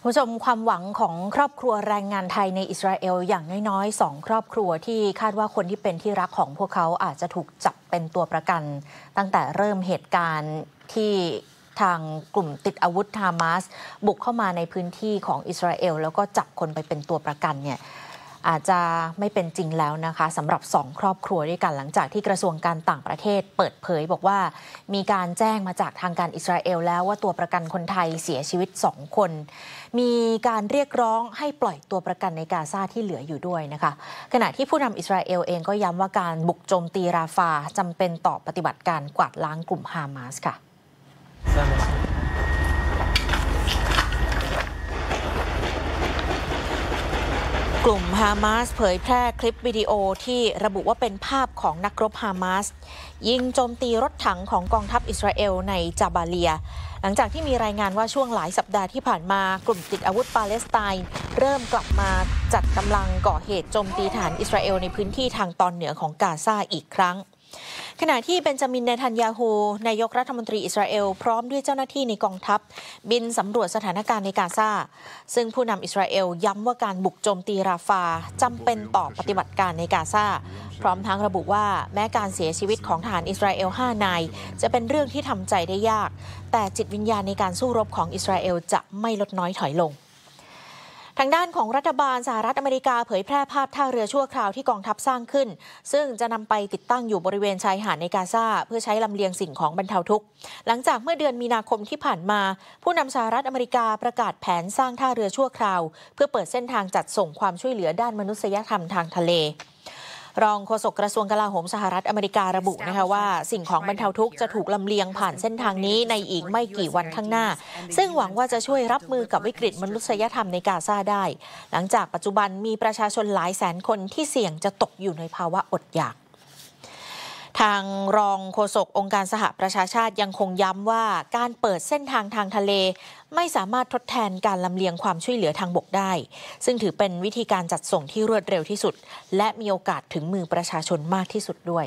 ผู้ชมความหวังของครอบครัวแรงงานไทยในอิสราเอลอย่างน้อยๆ2 ครอบครัวที่คาดว่าคนที่เป็นที่รักของพวกเขาอาจจะถูกจับเป็นตัวประกันตั้งแต่เริ่มเหตุการณ์ที่ทางกลุ่มติดอาวุธฮามาสบุกเข้ามาในพื้นที่ของอิสราเอลแล้วก็จับคนไปเป็นตัวประกันเนี่ยอาจจะไม่เป็นจริงแล้วนะคะสำหรับ2 ครอบครัวด้วยกันหลังจากที่กระทรวงการต่างประเทศเปิดเผยบอกว่ามีการแจ้งมาจากทางการอิสราเอลแล้วว่าตัวประกันคนไทยเสียชีวิต2 คนมีการเรียกร้องให้ปล่อยตัวประกันในกาซาที่เหลืออยู่ด้วยนะคะขณะที่ผู้นำอิสราเอลเองก็ย้ำว่าการบุกโจมตีราฟาจำเป็นต่อปฏิบัติการกวาดล้างกลุ่มฮามาสค่ะกลุ่มฮามาสเผยแพร่คลิปวิดีโอที่ระบุว่าเป็นภาพของนักรบฮามาสยิงโจมตีรถถังของกองทัพอิสราเอลในจาบาเลียหลังจากที่มีรายงานว่าช่วงหลายสัปดาห์ที่ผ่านมากลุ่มติดอาวุธปาเลสไตน์เริ่มกลับมาจัดกำลังก่อเหตุโจมตีฐานอิสราเอลในพื้นที่ทางตอนเหนือของกาซาอีกครั้งขณะที่เบนจามิน เนทันยาฮูนายกรัฐมนตรีอิสราเอลพร้อมด้วยเจ้าหน้าที่ในกองทัพบินสำรวจสถานการณ์ในกาซาซึ่งผู้นำอิสราเอลย้ำว่าการบุกโจมตีราฟาจำเป็นต่อปฏิบัติการในกาซาพร้อมทั้งระบุว่าแม้การเสียชีวิตของทหารอิสราเอล5 นายจะเป็นเรื่องที่ทำใจได้ยากแต่จิตวิญญาณในการสู้รบของอิสราเอลจะไม่ลดน้อยถอยลงทางด้านของรัฐบาลสหรัฐอเมริกาเผยแพร่ภาพท่าเรือชั่วคราวที่กองทัพสร้างขึ้นซึ่งจะนำไปติดตั้งอยู่บริเวณชายหาดในกาซาเพื่อใช้ลำเลียงสิ่งของบรรเทาทุกข์หลังจากเมื่อเดือนมีนาคมที่ผ่านมาผู้นำสหรัฐอเมริกาประกาศแผนสร้างท่าเรือชั่วคราวเพื่อเปิดเส้นทางจัดส่งความช่วยเหลือด้านมนุษยธรรมทางทะเลรองโฆษกกระทรวงกลาโหมสหรัฐอเมริการะบุนะคะว่าสิ่งของบรรเทาทุกข์จะถูกลำเลียงผ่านเส้นทางนี้ในอีกไม่กี่วันข้างหน้าซึ่งหวังว่าจะช่วยรับมือกับวิกฤตมนุษยธรรมในกาซาได้หลังจากปัจจุบันมีประชาชนหลายแสนคนที่เสี่ยงจะตกอยู่ในภาวะอดอยากทางรองโฆษกองค์การสหประชาชาติยังคงย้ำว่าการเปิดเส้นทางทางทะเลไม่สามารถทดแทนการลำเลียงความช่วยเหลือทางบกได้ซึ่งถือเป็นวิธีการจัดส่งที่รวดเร็วที่สุดและมีโอกาสถึงมือประชาชนมากที่สุดด้วย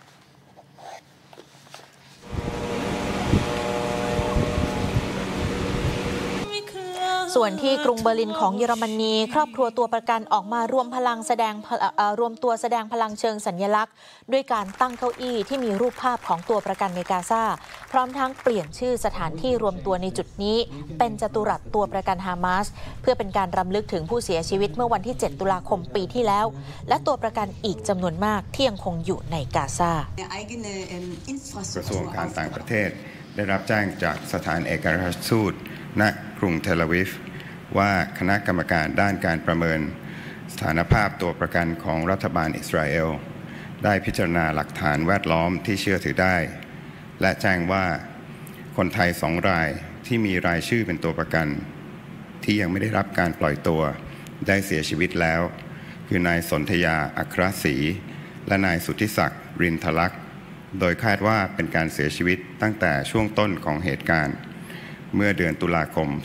ส่วนที่กรุงเบอร์ลินของเยอรมนีครอบครัวตัวประกันออกมารวมตัวแสดงพลังเชิงสัญลักษณ์ด้วยการตั้งเก้าอี้ที่มีรูปภาพของตัวประกันในกาซาพร้อมทั้งเปลี่ยนชื่อสถานที่รวมตัวในจุดนี้เป็นจัตุรัสตัวประกันฮามาสเพื่อเป็นการรำลึกถึงผู้เสียชีวิตเมื่อวันที่7 ตุลาคมปีที่แล้วและตัวประกันอีกจำนวนมากที่ยังคงอยู่ในกาซากระทรวงการต่างประเทศได้รับแจ้งจากสถานเอกอัครราชทูตณกรุงเทลอาวิฟว่าคณะกรรมการด้านการประเมินสถานภาพตัวประกันของรัฐบาลอิสราเอลได้พิจารณาหลักฐานแวดล้อมที่เชื่อถือได้และแจ้งว่าคนไทย2 รายที่มีรายชื่อเป็นตัวประกันที่ยังไม่ได้รับการปล่อยตัวได้เสียชีวิตแล้วคือนายสนธยาอัครศรีและนายสุทธิศักดิ์รินทลักษณ์โดยคาดว่าเป็นการเสียชีวิตตั้งแต่ช่วงต้นของเหตุการณ์เมื่อเดือนตุลาคม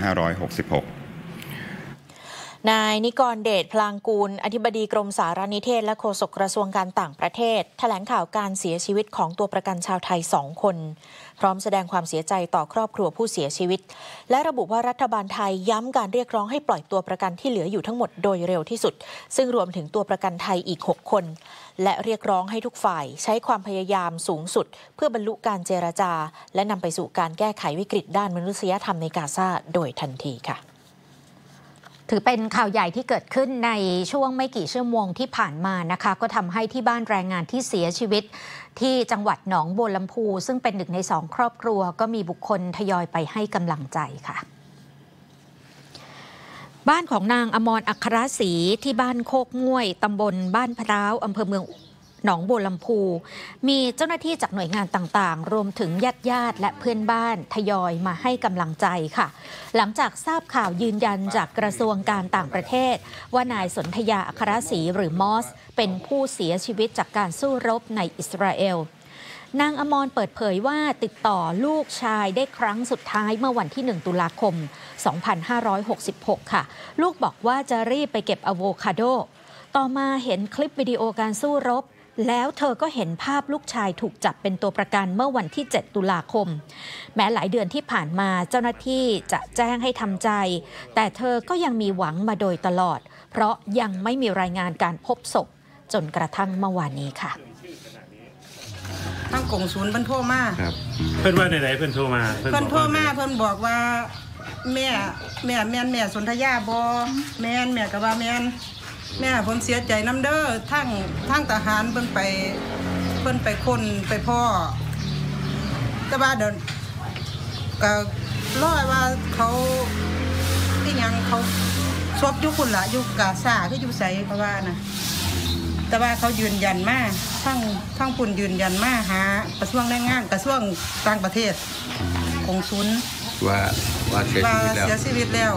2566 นายนิกรเดช พลางกูลอธิบดีกรมสารนิเทศและโฆษกกระทรวงการต่างประเทศแถลงข่าวการเสียชีวิตของตัวประกันชาวไทย2 คนพร้อมแสดงความเสียใจต่อครอบครัวผู้เสียชีวิตและระบุว่ารัฐบาลไทยย้ำการเรียกร้องให้ปล่อยตัวประกันที่เหลืออยู่ทั้งหมดโดยเร็วที่สุดซึ่งรวมถึงตัวประกันไทยอีก6 คนและเรียกร้องให้ทุกฝ่ายใช้ความพยายามสูงสุดเพื่อบรรลุการเจรจาและนำไปสู่การแก้ไขวิกฤตด้านมนุษยธรรมในกาซาโดยทันทีค่ะถือเป็นข่าวใหญ่ที่เกิดขึ้นในช่วงไม่กี่ชั่วโมงที่ผ่านมานะคะก็ทำให้ที่บ้านแรงงานที่เสียชีวิตที่จังหวัดหนองบัวลำพูซึ่งเป็น1 ใน 2 ครอบครัวก็มีบุคคลทยอยไปให้กำลังใจค่ะบ้านของนางอมรอัครศรีที่บ้านโคกง่วยตำบลบ้านพร้าวอำเภอเมืองหนองบัวลำพูมีเจ้าหน้าที่จากหน่วยงานต่างๆรวมถึงญาติและเพื่อนบ้านทยอยมาให้กำลังใจค่ะหลังจากทราบข่าวยืนยันจากกระทรวงการต่างประเทศว่านายสนธยาอัครศรีหรือมอสเป็นผู้เสียชีวิตจากการสู้รบในอิสราเอลนางอมรเปิดเผยว่าติดต่อลูกชายได้ครั้งสุดท้ายเมื่อวันที่1 ตุลาคม 2566 ค่ะลูกบอกว่าจะรีบไปเก็บอะโวคาโดต่อมาเห็นคลิปวิดีโอการสู้รบแล้วเธอก็เห็นภาพลูกชายถูกจับเป็นตัวประกันเมื่อวันที่ 7 ตุลาคมแม้หลายเดือนที่ผ่านมาเจ้าหน้าที่จะแจ้งให้ทำใจแต่เธอก็ยังมีหวังมาโดยตลอดเพราะยังไม่มีรายงานการพบศพจนกระทั่งเมื่อวานนี้ค่ะทางกงศูนย์เพิ่นโทรมาเพิ่นว่าไหนๆเพิ่นโทรมาเพิ่นโทรมาเพิ่นบอกว่าแม่สนธยาบ่แม่ก็ว่าแม่ผมเสียใจน้ำเด้อทั้งทหารเพิ่นไปคนไปพ่อแต่ว่าเดี๋ยวก็รอว่าเขาที่ยังเขาซบอยู่คุณล่ะอยู่กาซาคืออยู่ไสเพราะว่านะแต่ว่าเขายืนยันมาทั้งปุ่นยืนยันมาหากระทรวงแรงงานกระทรวงต่างประเทศกงศูนย์ว่าเสียชีวิตแล้ว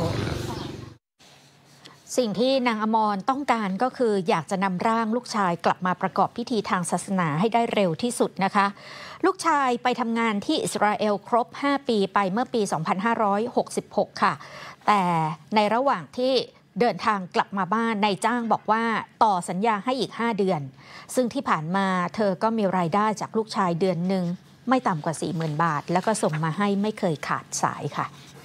สิ่งที่นางอมรต้องการก็คืออยากจะนำร่างลูกชายกลับมาประกอบพิธีทางศาสนาให้ได้เร็วที่สุดนะคะลูกชายไปทำงานที่อิสราเอลครบ5 ปีไปเมื่อปี 2566 ค่ะแต่ในระหว่างที่เดินทางกลับมาบ้านนายจ้างบอกว่าต่อสัญญาให้อีก5 เดือนซึ่งที่ผ่านมาเธอก็มีรายได้จากลูกชายเดือนหนึ่งไม่ต่ำกว่า 40,000 บาทแล้วก็ส่งมาให้ไม่เคยขาดสายค่ะ